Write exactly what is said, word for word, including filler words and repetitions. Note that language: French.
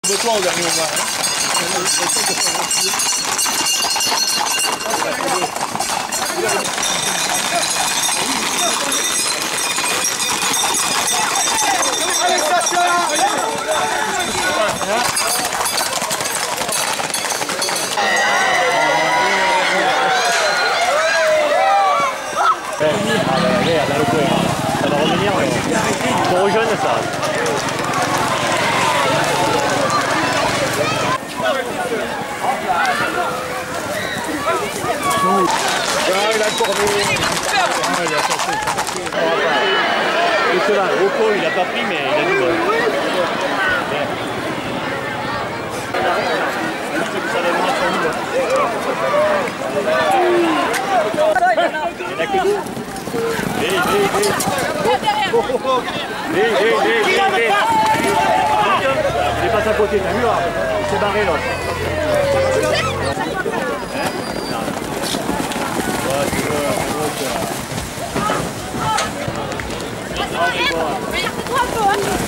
toi au dernier moment. Allez Sacha! Regarde, là le coin, ça va revenir, ils sont jeunes ça. Ah, il a corné. Ah, il a sorti. Et cela, Rocco il a pas pris mais il a du bon. Il a que deux. Hé, hé, hé. Oh, oh, oh. Hé, hé, hé, hé, hé. Il est passé à côté, t'as vu là? Il s'est barré l'autre. Regarde, c'est toi un peu, hein.